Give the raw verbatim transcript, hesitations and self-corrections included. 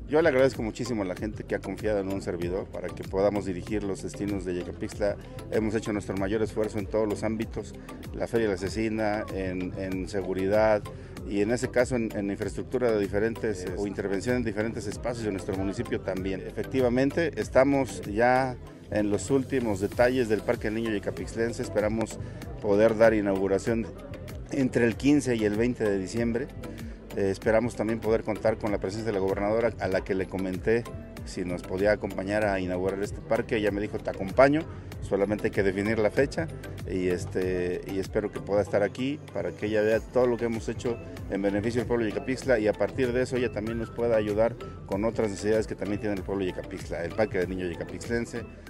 Yo le agradezco muchísimo a la gente que ha confiado en un servidor para que podamos dirigir los destinos de Yecapixtla. Hemos hecho nuestro mayor esfuerzo en todos los ámbitos, la Feria de la Cecina, en, en seguridad y en ese caso en, en infraestructura de diferentes eh, o intervención en diferentes espacios de nuestro municipio también. Efectivamente, estamos ya en los últimos detalles del Parque del Niño Yecapixtlense. Esperamos poder dar inauguración entre el quince y el veinte de diciembre. Eh, esperamos también poder contar con la presencia de la gobernadora, a la que le comenté si nos podía acompañar a inaugurar este parque. Ella me dijo: te acompaño, solamente hay que definir la fecha y, este, y espero que pueda estar aquí para que ella vea todo lo que hemos hecho en beneficio del pueblo de Yecapixtla, y a partir de eso ella también nos pueda ayudar con otras necesidades que también tiene el pueblo de Yecapixtla, el Parque del Niño Yecapixtlense.